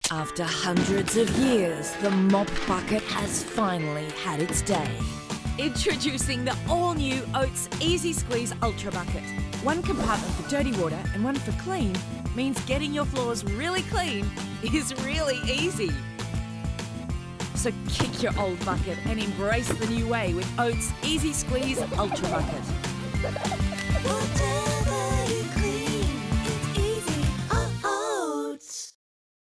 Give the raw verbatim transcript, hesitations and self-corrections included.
After hundreds of years, the mop bucket has finally had its day. Introducing the all-new Oates Easy Squeeze Ultra Bucket. One compartment for dirty water and one for clean means getting your floors really clean is really easy. So kick your old bucket and embrace the new way with Oates Easy Squeeze Ultra Bucket.